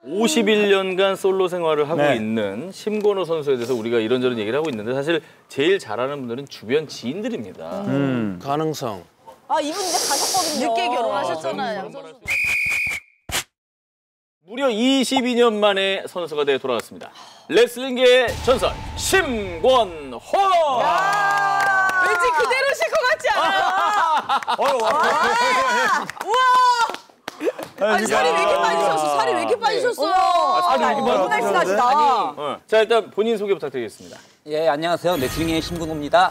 51년간 솔로 생활을 하고 있는 심건호 선수에 대해서 우리가 이런저런 얘기를 하고 있는데 사실 제일 잘하는 분들은 주변 지인들입니다. 가능성. 아, 이분 이제 가셨거든요. 늦게 결혼하셨잖아요, 양 선수. 무려 22년 만에 선수가 되어 돌아왔습니다. 레슬링계의 전설 심건호. 왠지 그대로실 것 같지 않아요? 우와! 아니, 살이 왜 이렇게 빠지셨어? 살이 왜 이렇게 빠지셨어요? 너무 날씬하시다. 자, 일단 본인 소개 부탁드리겠습니다. 예, 안녕하세요. 레슬링의 심근호입니다.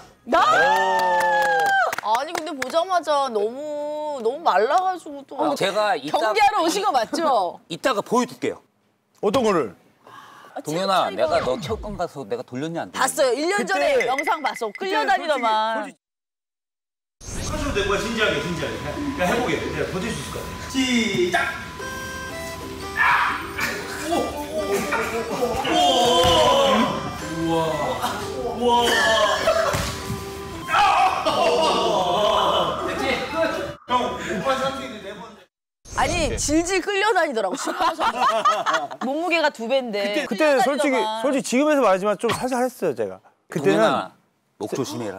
아니, 근데 보자마자 너무 말라가지고 또. 제가 경기하러 오신 거 맞죠? 이따가 보여줄게요. 어떤 거를? 동현아, 내가 너 체육관 가서 내가 돌렸냐 안 돌렸냐? 봤어요. 1년 전에 영상 봤어. 끌려다니더만. 하셔도 되고요. 진지하게. 그냥 해보게. 내가 버틸 수 있을 것 같아요. 시작! 우와. 형, 오빠 상태인데 네 번. 아니, 질질 끌려다니더라고. 몸무게가 2배인데. 그때 솔직히 지금에서 말하지만 좀 살살했어요 제가. 그때는 동현아, 목 조심해라.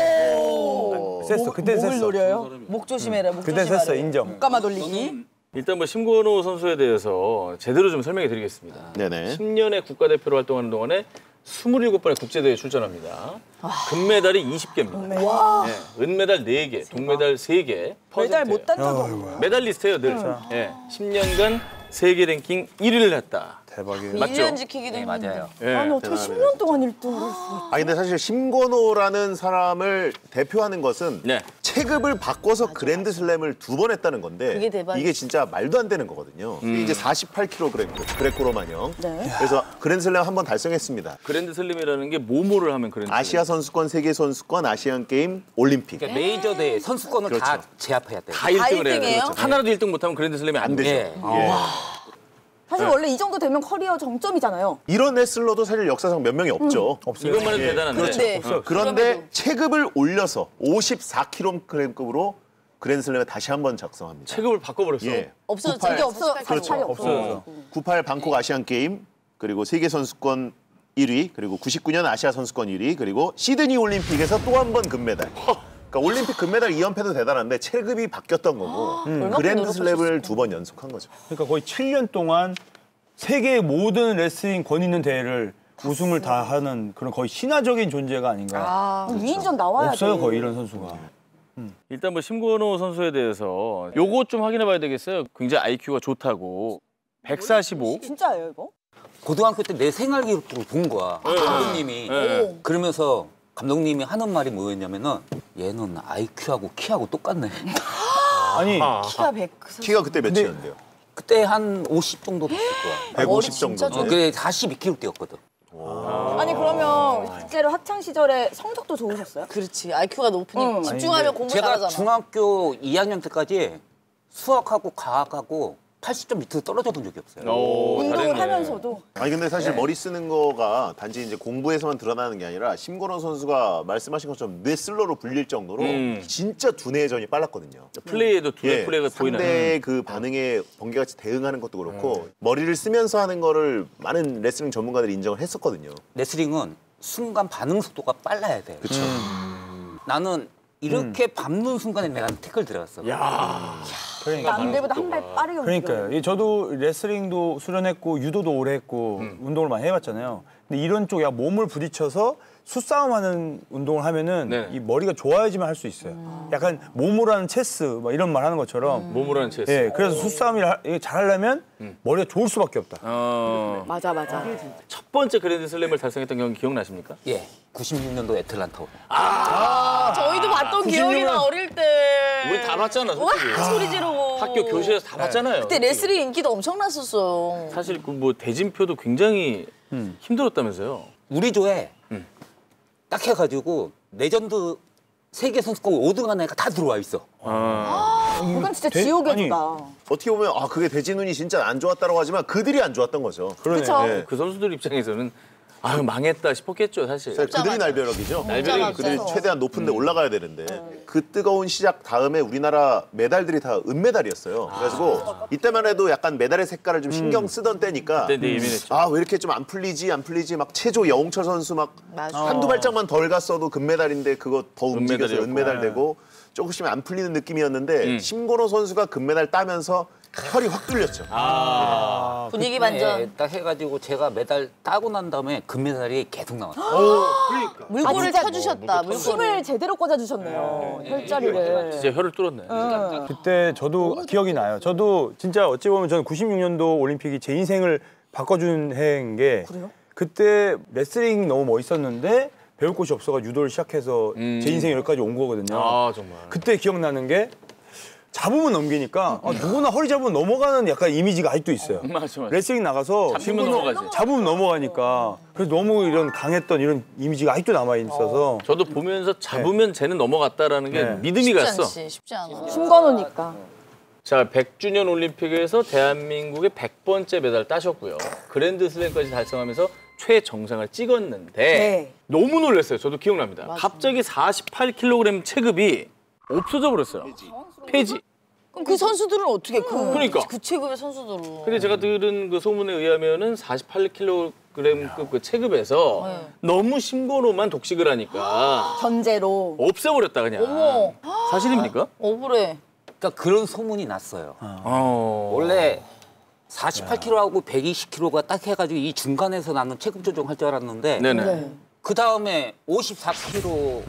셌어. 그때 목을 셌어. 노려요? 목 조심해라. 목 그때 조심하래. 셌어 인정. 감아 돌리기. 일단 뭐 심건호 선수에 대해서 제대로 좀 설명해 드리겠습니다. 네네. 10년의 국가대표로 활동하는 동안에 27번의 국제대회에 출전합니다. 금메달이 20개입니다. 은메달 4개, 동메달 3개. 메달 못 딴 적이 없고요. 메달리스트예요, 늘. 10년간 세계 랭킹 1위를 했다. 대박이에요. 맞죠? 1년 지키기도 네, 힘든데. 맞아요. 아니 어떻게 10년 동안 1등을 할 수? 아 근데 사실 심건호라는 사람을 대표하는 것은 네. 체급을 바꿔서 그랜드슬램을 2번 했다는 건데 그게 대박이지. 이게 진짜 말도 안 되는 거거든요. 이제 48kg 그레코로마형. 네. 그래서 그랜드슬램 한 번 달성했습니다. 그랜드 슬림이라는 게 뭐뭐를 하면 그랜드 아시아 선수권, 세계 선수권, 아시안 게임, 올림픽. 그러니까 메이저 대회 선수권을 다 그렇죠. 제압해야 돼요. 다 1등을 해야 1등이에요? 돼요. 하나라도 1등 못하면 그랜드 슬램이 안 되죠. 예. 사실 원래 이 정도 되면 커리어 정점이잖아요. 이런 레슬러도 사실 역사상 몇 명이 없죠. 없어요. 이것만 해도 대단한데. 그렇죠. 네. 그런데 그럼에도. 체급을 올려서 54kg급으로 그랜드슬램에 다시 한 번 작성합니다. 체급을 바꿔버렸어. 예. 없어졌죠. 저게 없어. 그렇죠. 없어. 98 방콕 아시안 게임, 그리고 세계 선수권 1위, 그리고 99년 아시아 선수권 1위, 그리고 시드니 올림픽에서 또 한 번 금메달. 그러니까 올림픽 금메달 2연패도 대단한데 체급이 바뀌었던 거고 그랜드슬램을 2번 연속한 거죠. 그러니까 거의 7년 동안 세계의 모든 레슬링 권위 있는 대회를 우승을 다 하는 그런 거의 신화적인 존재가 아닌가. 위인전 나와야 없어요 돼. 거의 이런 선수가. 일단 뭐 심건호 선수에 대해서 요거 좀 확인해 봐야 되겠어요. 굉장히 IQ가 좋다고. 145. 진짜예요 이거? 고등학교 때 내 생활 기록부를 본 거야. 감독님이. 그러면서 감독님이 하는 말이 뭐였냐면은 얘는 IQ하고 키하고 똑같네. 아니 키가 100. 키가 그때 몇이었는데요? 그때 한 50 정도 됐을 거야. 150 진짜 정도. 그래 42kg 뛰었거든. 아니 그러면 실제로 학창 시절에 성적도 좋으셨어요? 그렇지. IQ가 높으니까 집중하면 공부 제가 잘하잖아. 중학교 2학년 때까지 수학하고 과학하고 80점 밑으로 떨어져 본 적이 없어요. 오, 운동을 잘했네. 하면서도. 아니 근데 사실 머리 쓰는 거가 단지 이제 공부에서만 드러나는 게 아니라 심건호 선수가 말씀하신 것처럼 뇌슬러로 불릴 정도로 진짜 두뇌의 전이 빨랐거든요. 플레이에도 두뇌 플레이가 보이는. 상대의 그 반응에 번개같이 대응하는 것도 그렇고 머리를 쓰면서 하는 거를 많은 레슬링 전문가들이 인정을 했었거든요. 레슬링은 순간 반응 속도가 빨라야 돼. 그렇죠. 나는 이렇게 밟는 순간에 내가 태클 들어갔어. 그러니까. 남들보다 한 발 빠르게 움직여요. 그러니까요. 저도 레슬링도 수련했고 유도도 오래 했고 운동을 많이 해봤잖아요. 근데 이런 쪽 야 몸을 부딪혀서 수싸움하는 운동을 하면은 네. 이 머리가 좋아야지만 할 수 있어요. 약간 몸으로 하는 체스 막 이런 말 하는 것처럼. 몸으로 하는 체스. 예, 그래서 수싸움을 잘하려면 머리가 좋을 수밖에 없다. 맞아. 첫 번째 그랜드 슬램을 달성했던 경기 기억나십니까? 예. 96년도 애틀란타. 저희도 봤던 기억이 나, 어릴 때. 우리 다 봤잖아, 와, 솔직히. 소리 지르고. 학교 교실에서 다 봤잖아요. 그때 레슬링 인기도 엄청났었어요. 사실 그 뭐 대진표도 굉장히 힘들었다면서요. 우리 조에 딱 해가지고 레전드 세계 선수권 5등 한 애가 다 들어와 있어. 그건 진짜 지옥의 아니, 주다. 어떻게 보면 그게 대진운이 진짜 안 좋았다고 하지만 그들이 안 좋았던 거죠. 그렇죠. 그 선수들 입장에서는 아유 망했다 싶었겠죠 사실. 그들이 날벼락이죠. 날벼락이죠. 그들이 최대한 높은 데 올라가야 되는데 그 뜨거운 시작 다음에 우리나라 메달들이 다 은메달이었어요. 그래가지고 이때만 해도 약간 메달의 색깔을 좀 신경 쓰던 때니까 그때 예민했죠. 아 왜 이렇게 좀 안 풀리지 막 체조 여홍철 선수 막 한두 발짝만 덜 갔어도 금메달인데 그거 더 움직여서 은메달이었고. 은메달 되고 조금씩 안 풀리는 느낌이었는데 심건호 선수가 금메달 따면서 혈이 확 뚫렸죠. 분위기 반전. 네, 딱 해가지고 제가 메달 따고 난 다음에 금메달이 계속 나왔어요. 그러니까. 물꼬를 쳐주셨다. 물꼬를. 힘을 제대로 꽂아주셨네요. 혈자리를. 진짜 혈을 뚫었네. 그때 저도 기억이 나요. 저도 진짜 어찌 보면 저는 96년도 올림픽이 제 인생을 바꿔준 해인 게 그래요? 그때 레슬링 너무 멋있었는데 배울 곳이 없어서 유도를 시작해서 제 인생이 여기까지 온 거거든요. 아 정말. 그때 기억나는 게 잡으면 넘기니까 누구나 허리 잡으면 넘어가는 약간 이미지가 아직도 있어요. 맞아. 레슬링 나가서 잡히면 넘어가지. 잡으면 넘어가니까 그래서 너무 이런 강했던 이런 이미지가 아직도 남아 있어서 저도 보면서 잡으면 쟤는 넘어갔다라는 게 네. 믿음이 쉽지 갔어. 않지. 쉽지 않아. 심건호니까. 자, 100주년 올림픽에서 대한민국의 100번째 메달 따셨고요. 그랜드슬램까지 달성하면서 최정상을 찍었는데 네. 너무 놀랐어요. 저도 기억납니다. 갑자기 48kg 체급이 없어져 버렸어요. 폐지. 그럼 그 선수들은 어떻게 그러니까. 그 체급의 선수들은. 근데 제가 들은 그 소문에 의하면은 48kg급 그 체급에서 너무 심건호만 독식을 하니까 견제로. 없애버렸다 그냥. 어머. 사실입니까? 억울해. 그러니까 그런 소문이 났어요. 어. 원래 48kg하고 120kg가 딱 해가지고 이 중간에서 나는 체급 조정할 줄 알았는데 네네. 네. 그 다음에 54kg가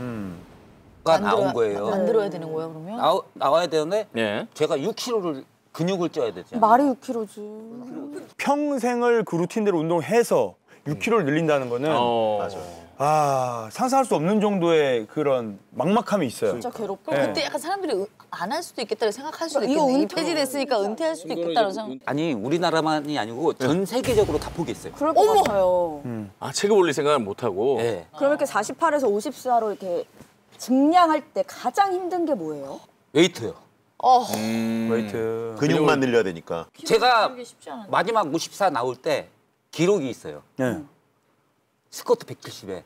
나온 거예요. 만들어야 되는 거야 그러면? 나와야 되는데 예. 제가 6kg를 근육을 쪄야 되잖아요. 말이 6kg지. 평생을 그 루틴대로 운동해서 6kg를 늘린다는 거는 맞아요. 상상할 수 없는 정도의 그런 막막함이 있어요. 진짜 괴롭고. 네. 그때 약간 사람들이 안 할 수도 있겠다고 생각할 수도 이거 있겠네. 은퇴- 폐지됐으니까 은퇴할 수도 있겠다고 생각. 아니 우리나라만이 아니고 전 세계적으로 다 포기했어요. 그럴 것 같아요. 아, 체급 올릴 생각은 못 하고. 예. 그럼 이렇게 48에서 54로 이렇게 증량할 때 가장 힘든 게 뭐예요? 웨이트요. 웨이트. 근육만 늘려야 되니까. 제가 마지막 54 나올 때 기록이 있어요. 네. 스쿼트 170에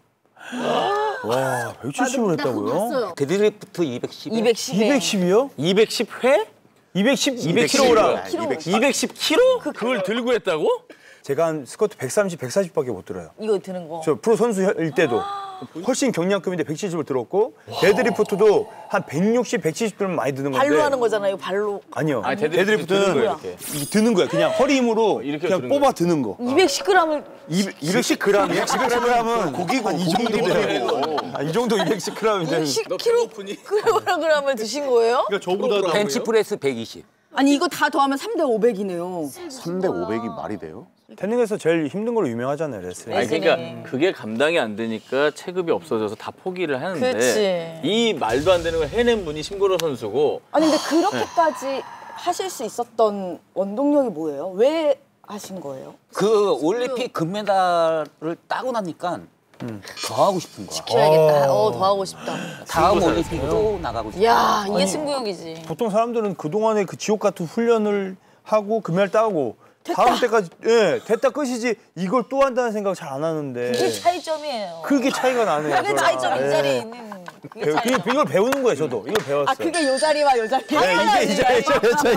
와, 170을 했다고요? 데드리프트 210에 210에. 210이요? 210회? 210kg. 210kg? 그걸 들고 했다고? 제가 한 스쿼트 130, 140밖에 못 들어요. 이거 드는 거. 저 프로 선수일 때도 훨씬 경량급인데 170을 들었고 데드리프트도 한 160, 170 들면 많이 드는 건데 발로 하는 거잖아요. 발로. 아니요. 아니, 데드리프트는 드는 거예요, 이렇게. 이게 드는 거야. 그냥 허리 힘으로 이렇게 그냥 드는 뽑아 드는 거. 210g을 210g이요? 210g은 고기고 이 정도 돼요. 이 정도 210g인데 10kg을 드신 거예요? 벤치프레스 120. 아니 이거 다 더하면 3대 500이네요. 3대 500이 말이 돼요? 태닝에서 제일 힘든 걸로 유명하잖아요, 레슬링. 아니 그러니까 그게 감당이 안 되니까 체급이 없어져서 다 포기를 하는데 그치. 이 말도 안 되는 걸 해낸 분이 심건호 선수고 아니 근데 그렇게까지 하실 수 있었던 원동력이 뭐예요? 왜 하신 거예요? 그 올림픽 금메달을 따고 나니까 더 하고 싶은 거야. 키워야겠다. 더 하고 싶다. 다음 올림픽 또 나가고 싶어. 야, 이게 승부욕이지. 보통 사람들은 그동안에 그 지옥 같은 훈련을 하고 금메달 따고 다음 때까지 됐다 끝이지 이걸 또 한다는 생각 잘 안 하는데 그게 차이점이에요. 그게 차이가 나네요. 그게 차이점 이 자리에 있는 그게 차이점. 이걸 배우는 거예요, 저도. 이걸 배웠어요. 아 그게 요 자리와 요 자리. 이게 이 자리죠.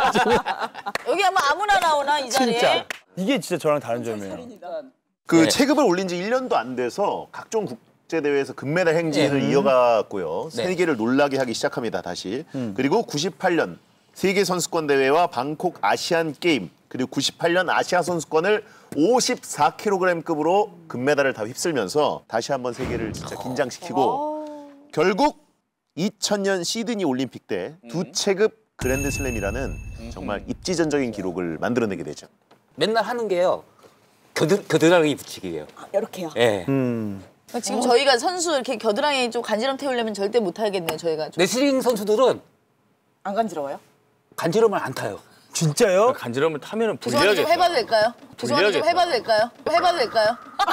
여기 아무나 나오나 이 자리에? 진짜. 이게 진짜 저랑 다른 점이에요. 그 체급을 올린 지 1년도 안 돼서 각종 국제대회에서 금메달 행진을 이어갔고요. 네. 세계를 놀라게 하기 시작합니다, 다시. 그리고 98년 세계선수권대회와 방콕 아시안게임, 그리고 98년 아시아선수권을 54kg급으로 금메달을 다 휩쓸면서 다시 한번 세계를 진짜 긴장시키고 결국 2000년 시드니 올림픽 때 두 체급 그랜드슬램이라는 정말 입지전적인 기록을 만들어내게 되죠. 맨날 하는 게요. 겨드랑이 붙이기예요. 이렇게요. 예. 지금 저희가 선수 이렇게 겨드랑이 좀 간지럼 태우려면 절대 못 하겠네요. 저희가. 레슬링 선수들은 안 간지러워요? 간지럼을 안 타요. 진짜요? 간지럼을 타면은 죄송한데 좀 불리하겠다. 해봐도 될까요? 죄송한데 좀 해봐도 될까요? 해봐도 될까요?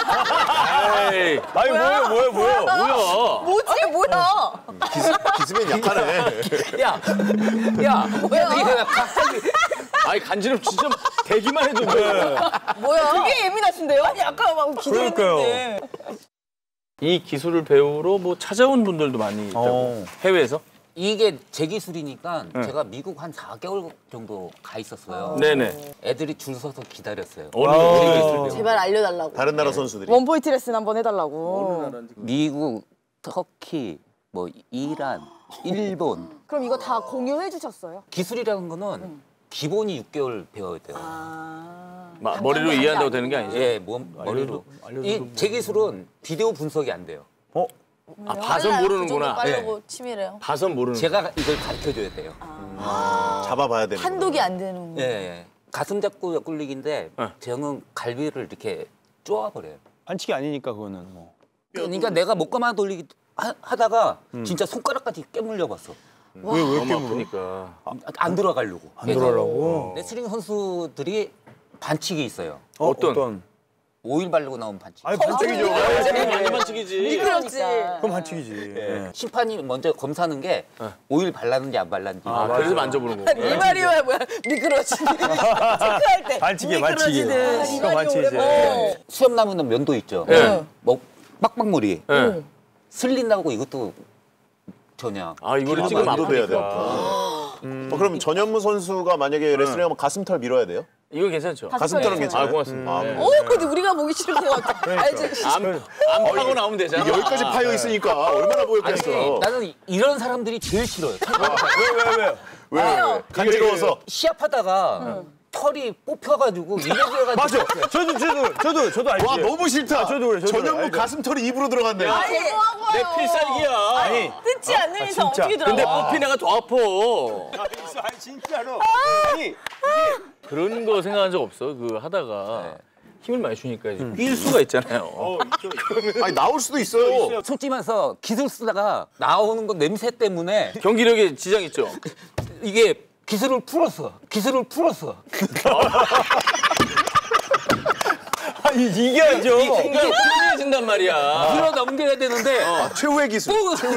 에이, 아니 뭐예요? 뭐야? 뭐지 뭐야? 기습엔 약하네. 야, 뭐야? 이게 갑자기 아니 간지럼 진짜 대기만 해도 돼. 뭐야? 되게 예민하신데요? 아니 아까 막 기대했는데. 이 기술을 배우러 뭐 찾아온 분들도 많이 있다고. 해외에서? 이게 제 기술이니까 제가 미국 한 4개월 정도 가 있었어요. 네네. 애들이 줄 서서 기다렸어요. 어느 기술 배우? 제발 알려달라고. 다른 나라 선수들이. 원포인트 레슨 한번 해달라고. 미국, 터키, 뭐 이란, 일본. 그럼 이거 다 공유해 주셨어요? 기술이라는 거는 기본이 6개월 배워야 돼요. 머리로 이해한다고 되는 게 아니죠? 예, 머리로. 제 기술은 비디오 분석이 안 돼요. 봐선 모르는구나. 빨라고 치밀해요. 봐선 모르는. 제가 이걸 가르쳐줘야 돼요. 잡아봐야 되는. 판독이 안 되는. 예. 가슴 잡고 굴리기인데 저는 갈비를 이렇게 쪼아버려요. 반칙이 아니니까 그거는 뭐. 그러니까 내가 목감아 돌리기 하다가 진짜 손가락까지 깨물려 봤어. 왜 너무 아프니까. 안 들어가려고. 안 들어가려고. 레슬링 선수들이 반칙이 있어요. 어떤? 오일 바르고 나온 반칙. 아니 반칙이죠. 완전 반칙이지. 그렇지. 그럼 반칙이지. 예. 심판이 먼저 검사하는 게 오일 발랐는지 안 발랐는지. 그래서 만져보는 거고. 이 말이 왜 뭐야? 미끄러지니. 체크할 때. 반칙이야 반칙이. 미끄러지는. 이거 반칙이지. 수염 나무는 면도 있죠. 네. 뭐 빡빡머리. 네. 슬린다고 이것도 전혀. 이거를 지금 만도 돼야 돼. 아프니까. 그럼 전현무 선수가 만약에 레슬링하면 가슴털 밀어야 돼요? 이거 괜찮죠? 가슴털은 괜찮아요? 고맙습니다. 네. 근데 우리가 보기 싫은 것 같아. 알지? 안 파고 나오면 되잖아. 여기까지 파여 있으니까 얼마나 보였겠어. 나는 이런 사람들이 제일 싫어요. 왜? 간지러워서. 시합하다가 털이 뽑혀가지고 이래가지고. 맞아. 저도 알지. 와 너무 싫다. 저도 그래, 저도 전현무 그래. 가슴털이 입으로 들어갔네. 내 필살기야. 아니 뜯지 않는 이상 진짜. 어떻게 들어가? 근데 뽑힌 애가 더 아파. 아니 진짜로. 아니 그런 거 생각한 적 없어? 하다가 힘을 많이 주니까 이제 삘 수가 있잖아요. 아니 나올 수도 있어요. 솔직히 말해서 기술 쓰다가 나오는 거 냄새 때문에 경기력에 지장 있죠? 이게 기술을 풀었어. 아니 이겨야죠. 생각이 풀려진단 말이야. 풀어 넘겨야 되는데 최후의 기술.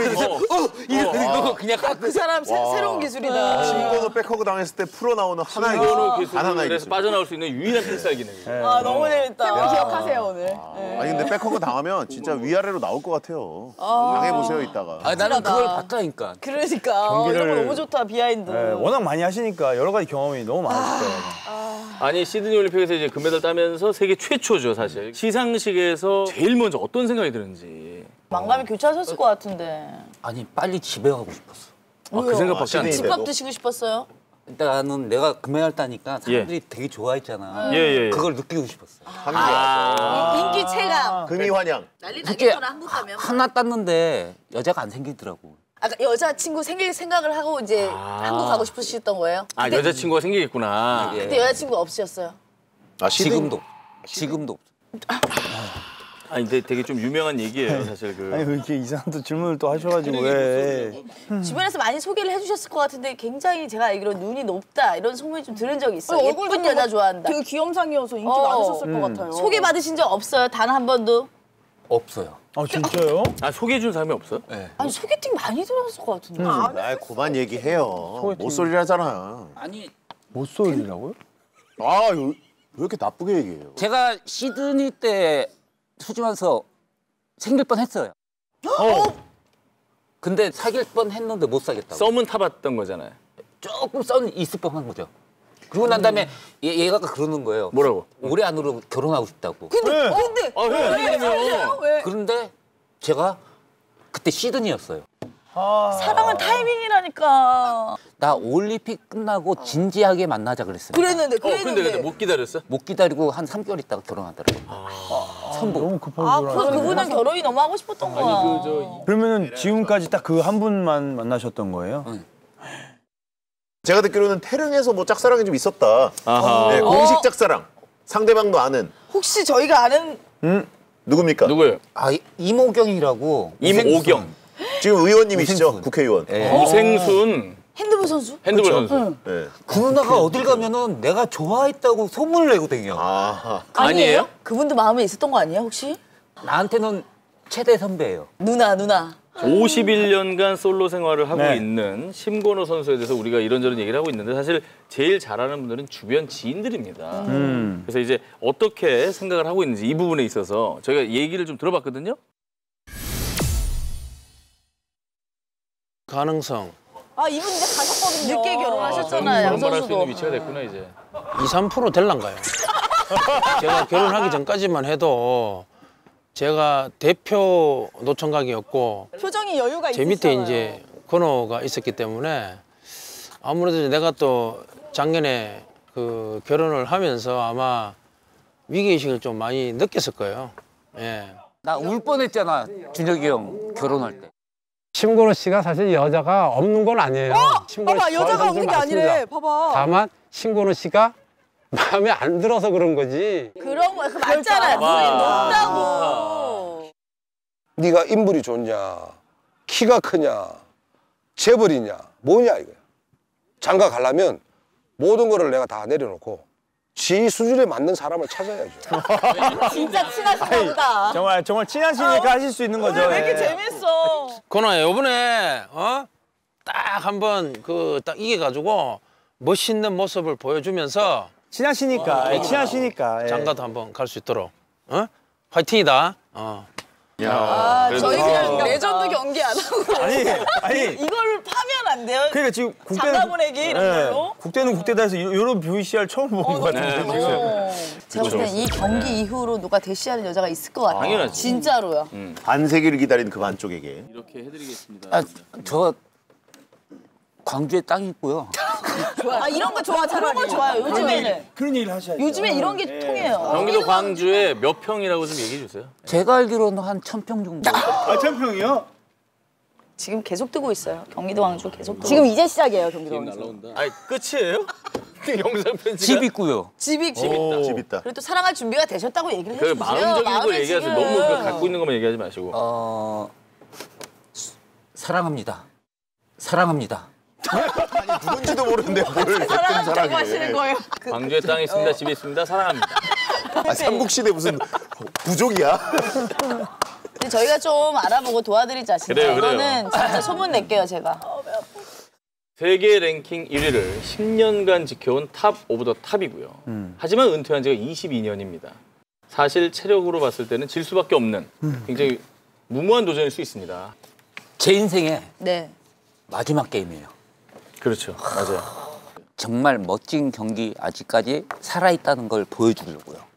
이거 그냥 그 사람 새로운 기술이다. 신건우 백허그 당했을 때 풀어 나오는 하나의 이거는 기술. 하나의 기술에서 기술. 빠져나올 수 있는 유일한 필살기네. 너무 재밌다. 기억하세요 오늘. 아니 근데 백허그 당하면 진짜 위아래로 나올 것 같아요. 당해보세요 이따가. 나는 그걸 봤다니까. 그러니까 이런 거 너무 좋다 비하인드. 네, 워낙 많이 하시니까 여러 가지 경험이 너무 많으실 거예요. 아니 시드니 올림픽에서 이제 금메달 따면서 세계 최초죠 사실. 시상식에서 제일 먼저 어떤 생각이 드는지. 망감이 교차하셨을 것 같은데. 아니 빨리 집에 가고 싶었어. 그 생각밖에 안 나. 집밥 드시고 싶었어요? 나는 내가 금메달 따니까 사람들이 되게 좋아했잖아. 예. 그걸 느끼고 싶었어. 인기 체감. 금이 환영. 난리 그게 나겠구나 한국 가면. 하나 땄는데 여자가 안 생기더라고. 아까 여자친구 생길 생각을 하고 이제 한국 가고 싶으셨던 거예요? 여자친구가 생기겠구나. 예. 그때 여자친구 없으셨어요? 지금도 없어. 아니 근데 되게 좀 유명한 얘기예요 사실 아니 왜 이렇게 이상한 또 질문을 또 하셔가지고 왜? 주변에서 많이 소개를 해주셨을 것 같은데 굉장히 제가 알기로 눈이 높다 이런 소문이 좀 들은 적이 있어요. 예쁜 여자 좋아한다. 되게 귀염상이어서 인기 많으셨을 것 같아요. 소개 받으신 적 없어요? 단 한 번도? 없어요. 아 진짜요? 소개해 준 사람이 없어? 아니 소개팅 많이 들어갔을 것 같은데. 아 그만 얘기해요. 못소리하잖아. 아니 못소리라고요? 왜 이렇게 나쁘게 얘기해요? 제가 시드니 때 수지면서 생길 뻔했어요. 근데 사귈 뻔했는데 못 사겠다고. 썸은 타봤던 거잖아요. 조금 썬 있을 뻔한 거죠. 그러고 난 다음에 얘가 그러는 거예요. 뭐라고? 올해 안으로 결혼하고 싶다고. 근데 왜? 그런데 제가 그때 시드니였어요. 사랑은 타이밍이라니까. 나 올림픽 끝나고 진지하게 만나자 그랬어요. 그랬는데 근데 못 기다렸어? 못 기다리고 한 3개월 있다가 결혼하더라고요. 선보. 너무 급하게 그분은 결혼이 너무 하고 싶었던 거야. 그러면은 지금까지 딱 그 한 분만 만나셨던 거예요? 제가 듣기로는 태릉에서 뭐 짝사랑이 좀 있었다. 아하. 네, 공식 짝사랑. 상대방도 아는. 혹시 저희가 아는 누굽니까? 누구예요? 이모경이라고. 임오경. 지금 의원님이시죠? 우생순. 국회의원. 우생순. 핸드볼 선수? 핸드볼 선수. 네. 그 누나가 어딜 가면은 내가 좋아했다고 소문을 내고 다녀. 아니에요? 그분도 마음에 있었던 거 아니에요 혹시? 나한테는 최대 선배예요. 누나. 51년간 솔로 생활을 하고 네. 있는 심건호 선수에 대해서 우리가 이런저런 얘기를 하고 있는데 사실 제일 잘 아는 분들은 주변 지인들입니다. 그래서 이제 어떻게 생각을 하고 있는지 이 부분에 있어서 저희가 얘기를 좀 들어봤거든요. 가능성 아 이분 이제 가셨거든요. 늦게 결혼하셨잖아요, 양 그런 말할 수 있는 선수도. 위치가 됐구나 이제. 2~3% 될란가요? 제가 결혼하기 전까지만 해도 제가 대표 노총각이었고 표정이 여유가 제 있으시잖아요. 밑에 이제 건호가 있었기 때문에 아무래도 내가 또 작년에 그 결혼을 하면서 아마 위기의식을 좀 많이 느꼈을 거예요. 예. 나 울 뻔했잖아, 준혁이 형 결혼할 때. 심건호 씨가 사실 여자가 없는 건 아니에요. 심건호 봐봐 씨 여자가 저희 없는 게 선수 아니래. 맞습니다. 봐봐. 다만 심건호 씨가 마음에 안 들어서 그런 거지. 그런 거 맞잖아요. 눈이 높다고. 네가 인물이 좋냐, 키가 크냐, 재벌이냐, 뭐냐 이거야. 장가 가려면 모든 거를 내가 다 내려놓고 지 수준에 맞는 사람을 찾아야죠. 진짜 친하신가 보다. 정말 친하시니까 하실 수 있는 거죠. 왜 이렇게 예. 재밌어? 건호야, 요번에 딱 한번 딱 이겨가지고 멋있는 모습을 보여주면서 친하시니까. 예, 친하시니까. 예. 장가도 한번 갈 수 있도록. 화이팅이다. 저희 그냥 레전드 경기 안 하고 아니 이걸 파면 안 돼요? 그러니까 지금 장가 보내기 이런 걸로? 국대는 국대다해서 이런 VCR 처음 본 것 같은데. 지금. 제가 볼 때는 이 경기 이후로 누가 대시하는 여자가 있을 것 같아요. 당연하지. 진짜로요. 반세기를 기다린 그 반쪽에게. 이렇게 해드리겠습니다. 아, 저 광주에 땅이 있고요. 아 이런 거 좋아. 그런 거 좋아요. 요즘에는. 그런 얘기를 하셔야죠. 요즘에 이런 게 통해요. 경기도 광주에 몇 평이라고 좀 얘기해 주세요. 제가 알기로는 한 1000평 정도. 아, 천평이요? 지금 계속 뜨고 있어요. 경기도 광주 계속 뜨고. 지금 이제 시작이에요 경기도. 아니 끝이에요? 영상 편지가? 집 있고요. 집 집 있다. 집 있다. 그리고 또 사랑할 준비가 되셨다고 얘기를 그 해주세요. 마음적인 걸 마음에 얘기하세요. 지금. 너무 그 갖고 있는 것만 얘기하지 마시고. 사랑합니다. 사랑합니다. 누군지도 모르는데 뭘 대뜸 사랑한다고 하시는 사랑해. 거예요. 광주에 땅이 있습니다. 집이 있습니다. 사랑합니다. 아, 삼국시대 무슨 부족이야? 근데 저희가 좀 알아보고 도와드리자. 진짜 그래요, 그래요. 이거는 진짜 소문 낼게요 제가. 세계 랭킹 1위를 10년간 지켜온 탑 오브 더 탑이고요. 하지만 은퇴한 지가 22년입니다. 사실 체력으로 봤을 때는 질 수밖에 없는 굉장히 무모한 도전일 수 있습니다. 제 인생의 네. 마지막 게임이에요. 그렇죠. 맞아요. 정말 멋진 경기 아직까지 살아있다는 걸 보여주려고요.